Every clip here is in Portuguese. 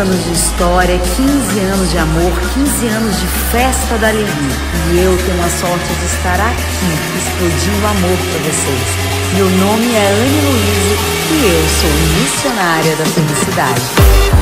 anos de história, 15 anos de amor, 15 anos de festa da alegria. E eu tenho a sorte de estar aqui, explodindo amor para vocês. Meu nome é Anne Luíse e eu sou missionária da felicidade.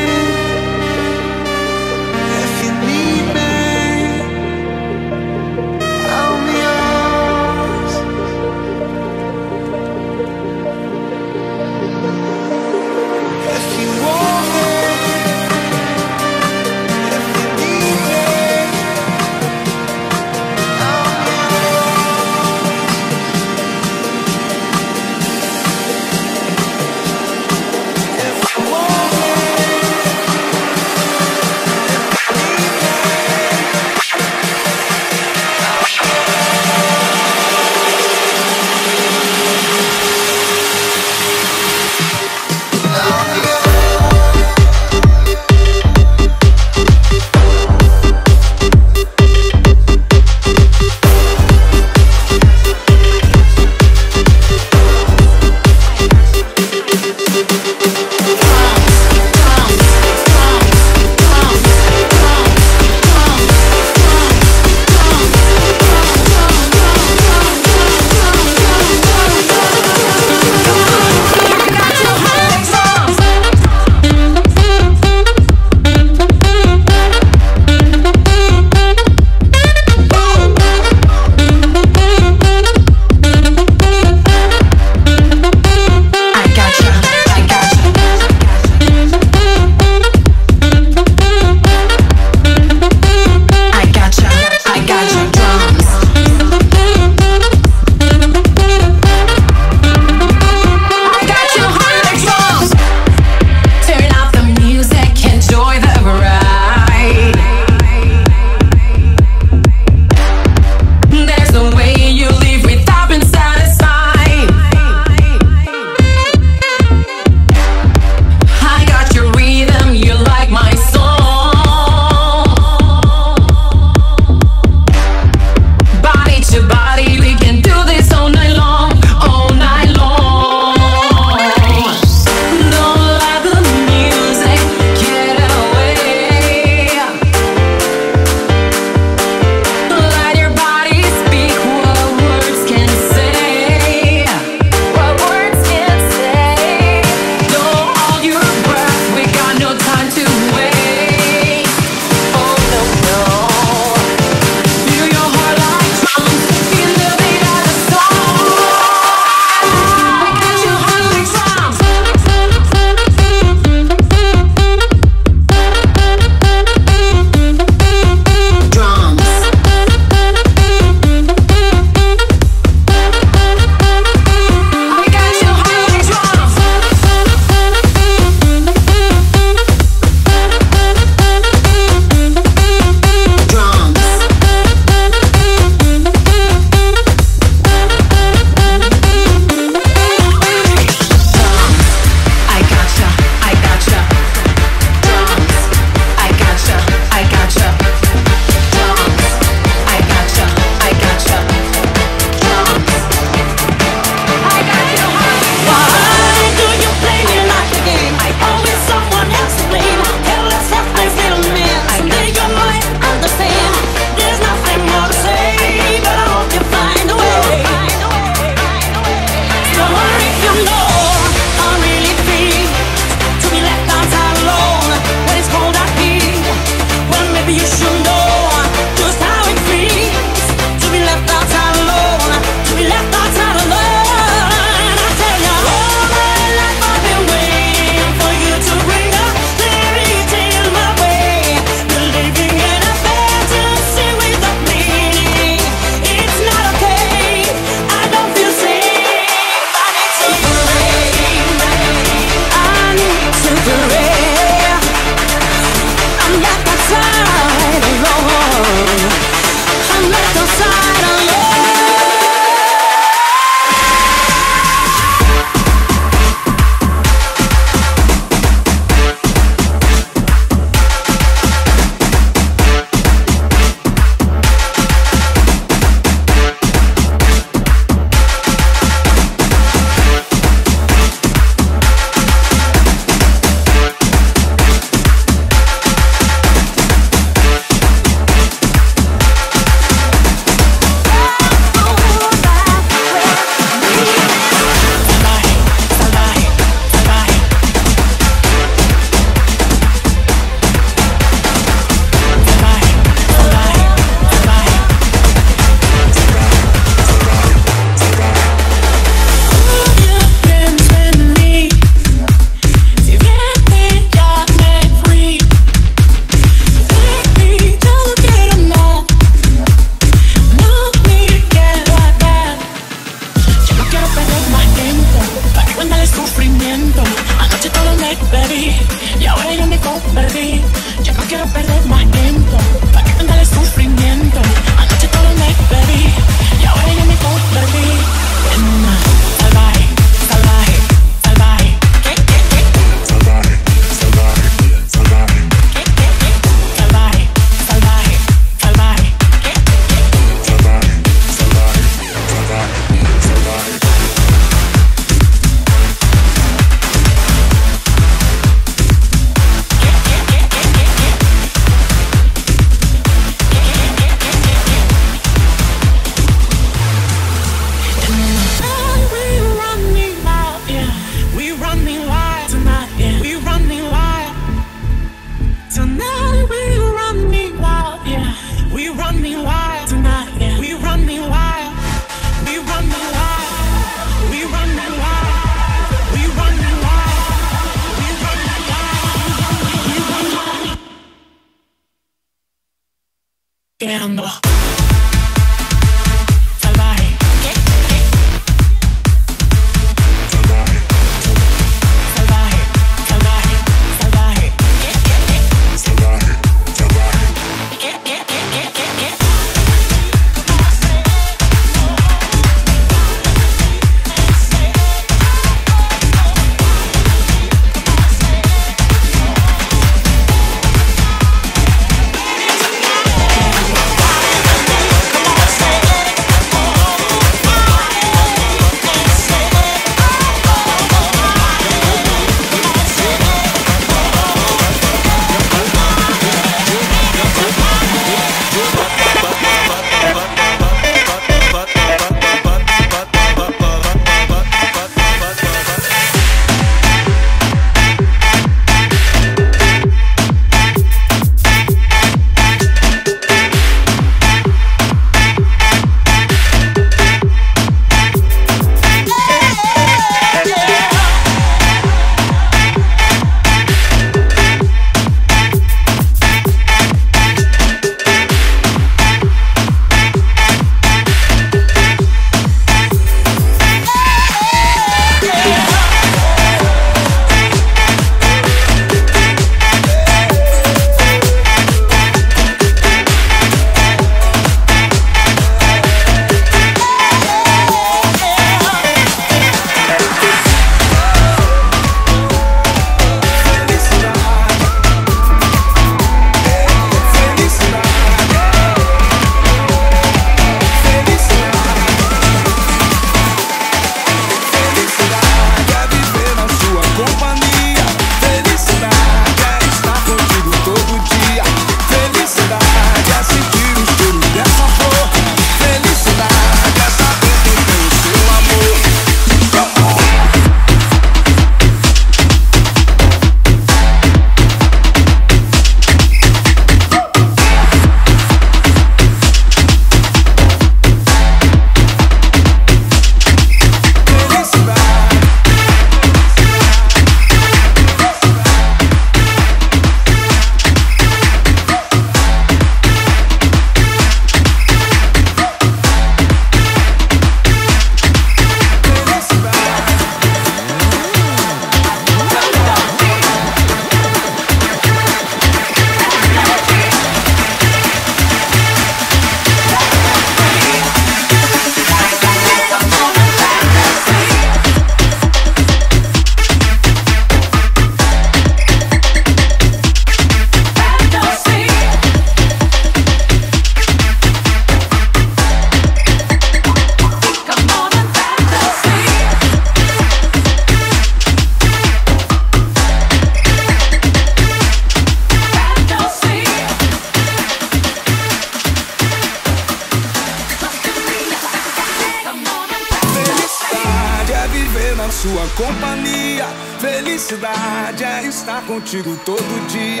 sua companhia. Felicidade é estar contigo todo dia.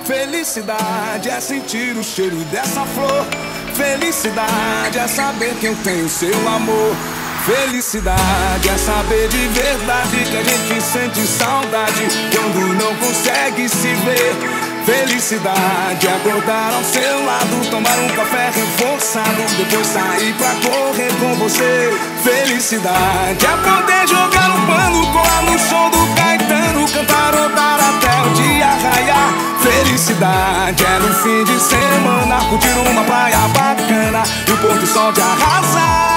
Felicidade é sentir o cheiro dessa flor. Felicidade é saber que eu tenho seu amor. Felicidade é saber de verdade que a gente sente saudade quando não consegue se ver. Felicidade é acordar ao seu lado, tomar um café reforçado, depois sair pra correr com você. Felicidade é poder jogar um pano, colar no show do Caetano, cantarolar até o dia raiar. Felicidade é no fim de semana curtir uma praia bacana e o pôr do sol de arrasar.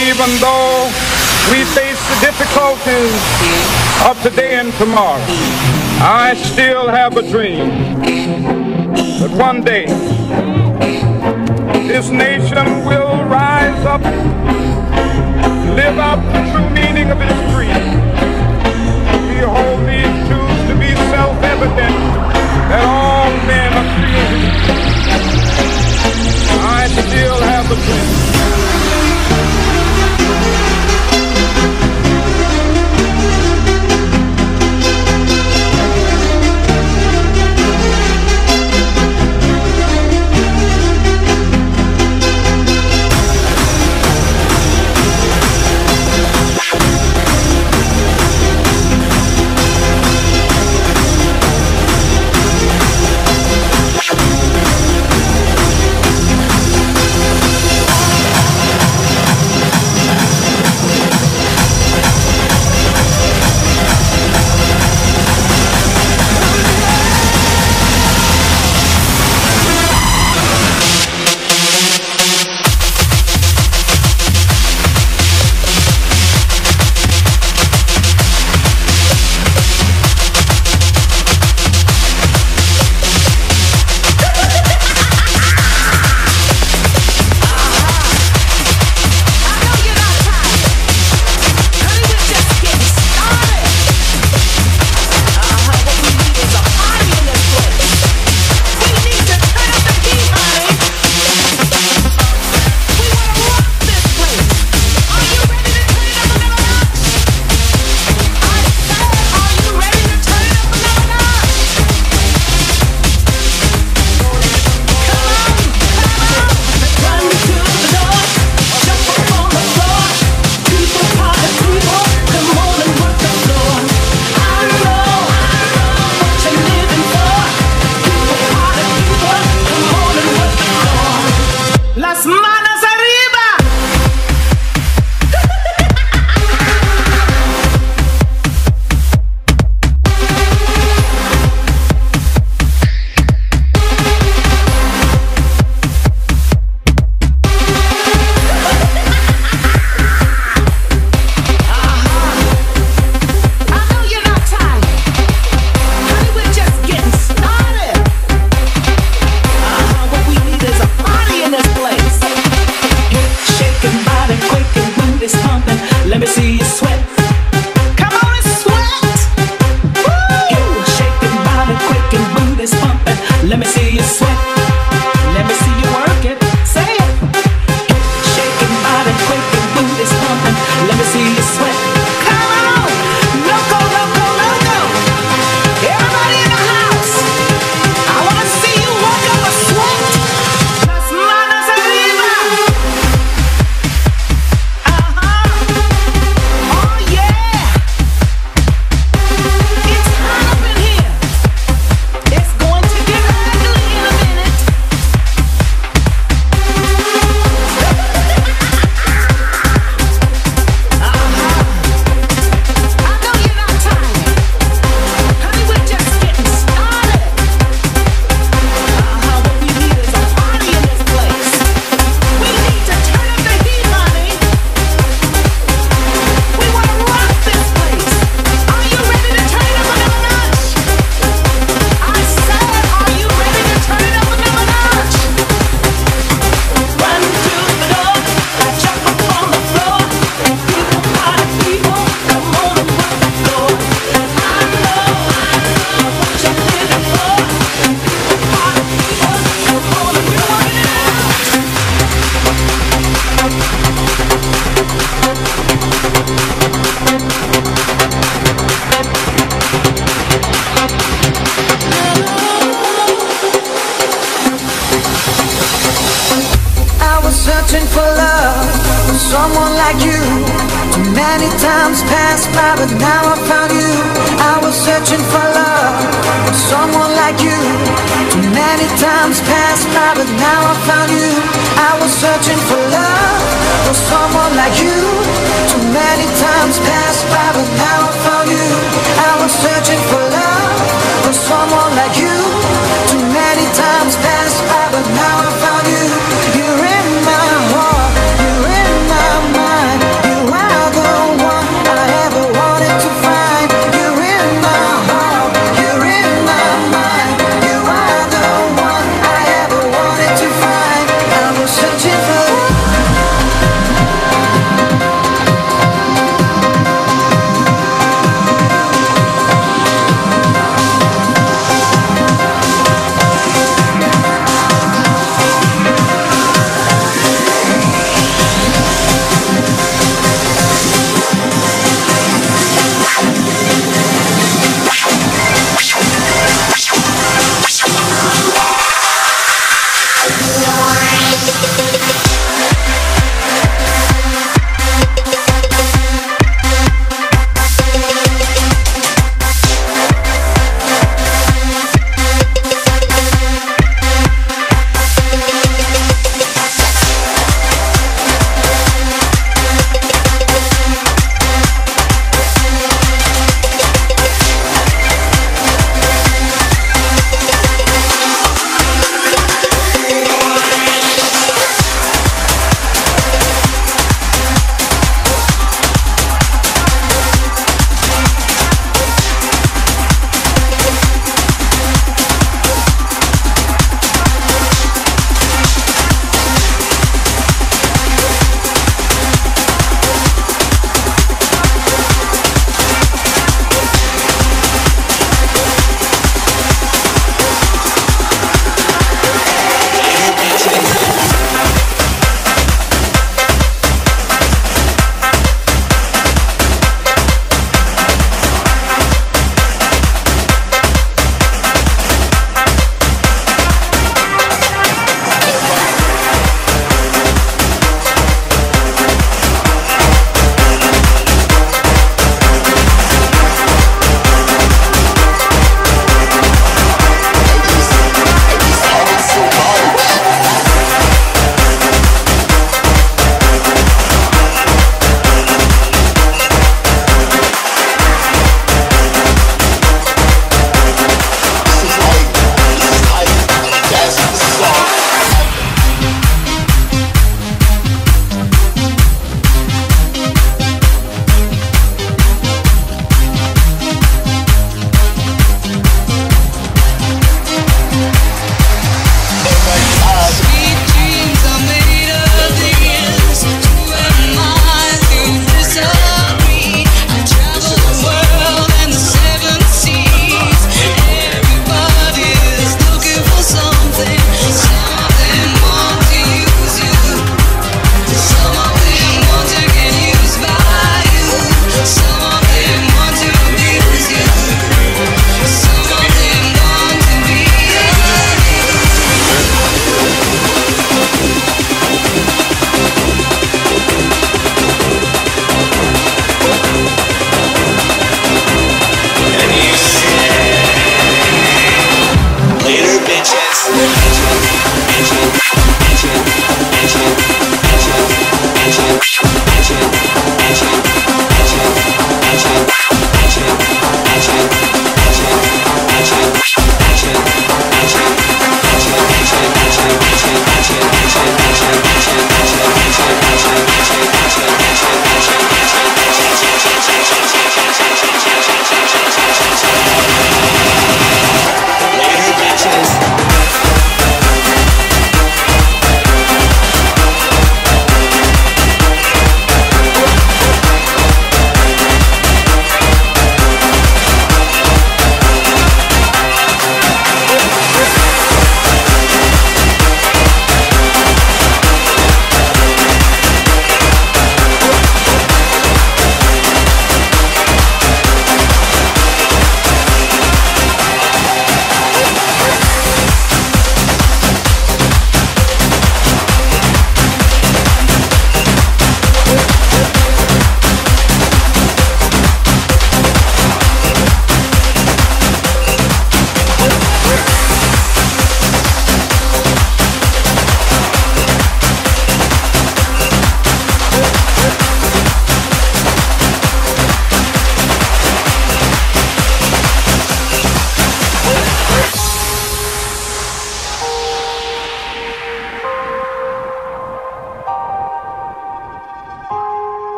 even though we face the difficulties of today and tomorrow, I still have a dream that one day this nation will rise up, live out the true meaning of its creed. We hold these truths to be self-evident, that all men are created. I still have a dream. someone like you. Too many times passed by, but now I found you. I was searching for love, for someone like you. Too many times passed by, but now I found you. I was searching for love, for someone like you. Too many times passed by, but now I found you. I was searching for love, for someone like you. Too many times passed by, but now I found you. You're in my heart, you're in my mind.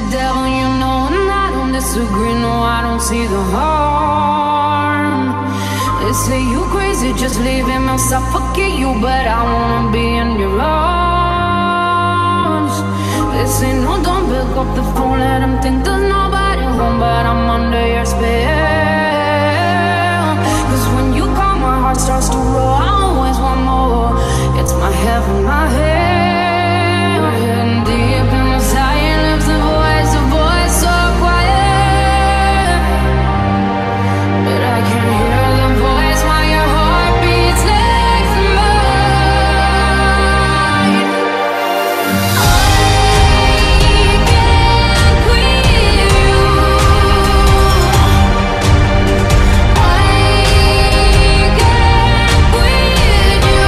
devil, you know, and I don't disagree. No, I don't see the harm. They say you crazy, just leave him, I'll suffocate you, but I wanna be in your arms. They say no, don't pick up the phone, let him think there's nobody home, but I'm under your spell. Cause when you call, my heart starts to roll. I always want more. It's my heaven, my hell. And deep in the silence lives a voice so quiet, but I can hear the voice while your heart beats next to mine. I can't quit you. I can't quit you.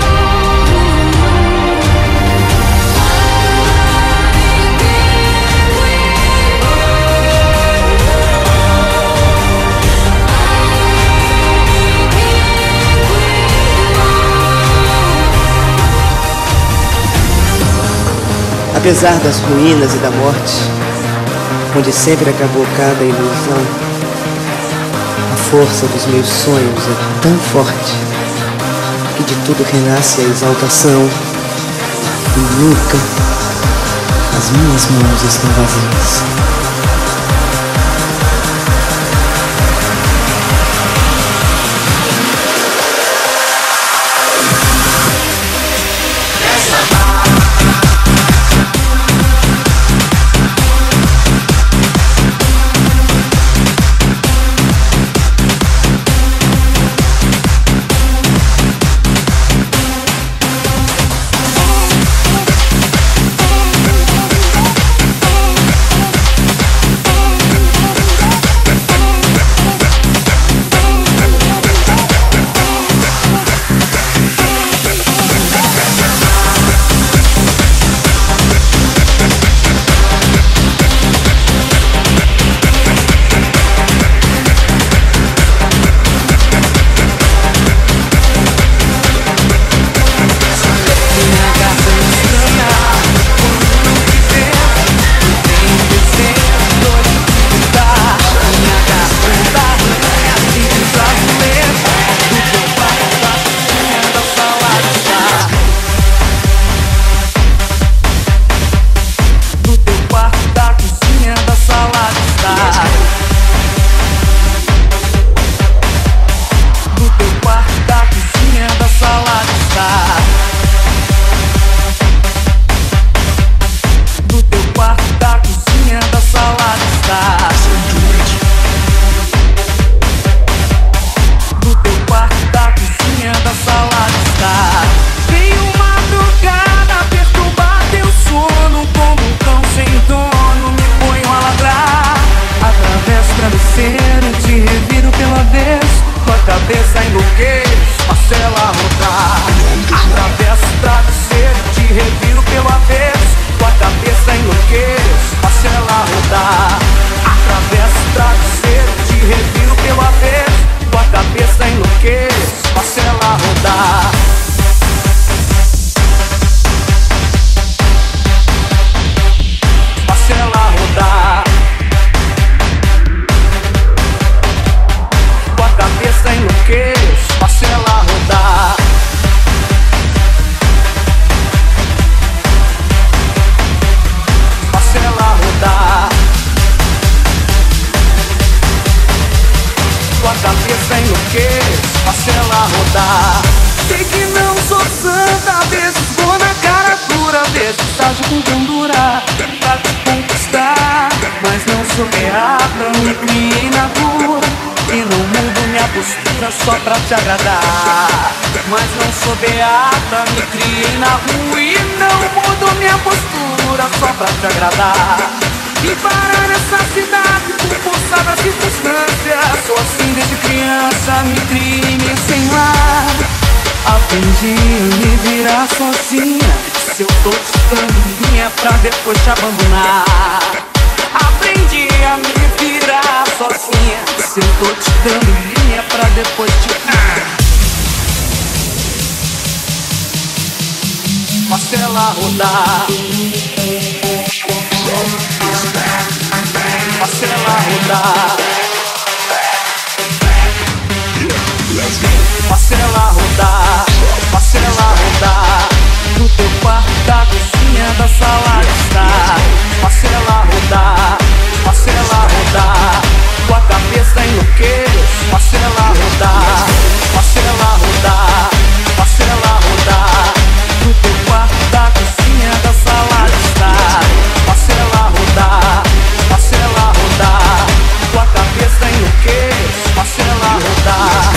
Apesar das ruínas e da morte, onde sempre acabou cada ilusão, a força dos meus sonhos é tão forte que de tudo renasce a exaltação, e nunca as minhas mãos estão vazias. Só pra te agradar, mas não sou beata, me criei na rua e não mudo minha postura só pra te agradar. E parar nessa cidade por força das circunstâncias, sou assim desde criança, me criei meio sem lar. Aprendi a me virar sozinha, se eu tô te dando minha pra depois te abandonar. Aprendi a me virar sozinha, se eu tô te dando minha pra depois te... Faça ela rodar. rodar. Faça ela rodar, faça ela rodar. No teu quarto, da cozinha, da sala de estar. Faça ela rodar, faça ela rodar. Tua cabeça enlouquece, faça ela rodar, faça ela rodar, faça ela rodar. No teu quarto, da cozinha, da sala de estar. Faça ela rodar, faça ela rodar. Tua cabeça enlouquece, faça ela rodar.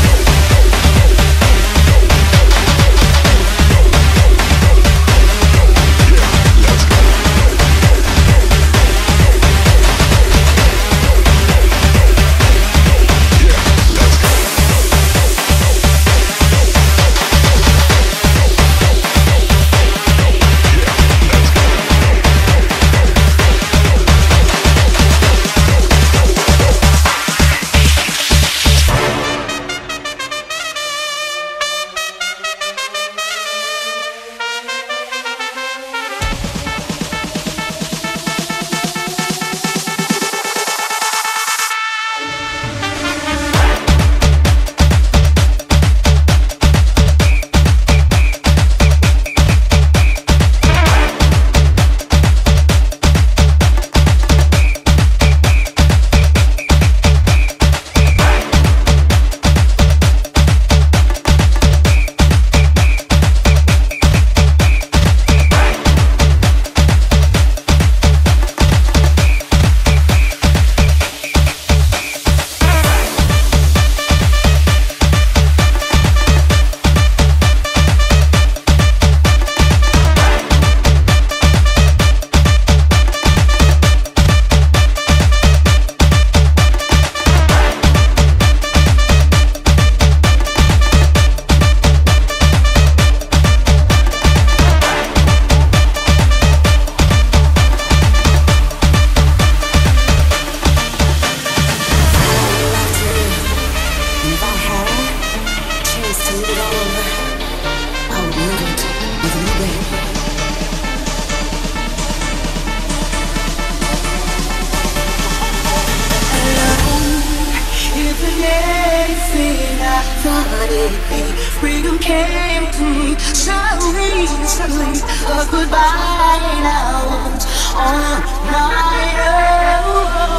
Freedom came to me suddenly, a goodbye now on my own.